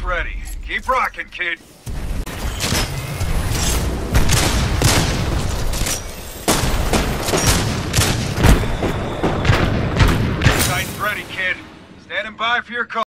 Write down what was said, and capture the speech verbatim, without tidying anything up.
ready. Keep rocking, kid. Titan's ready, kid. Standing by for your call.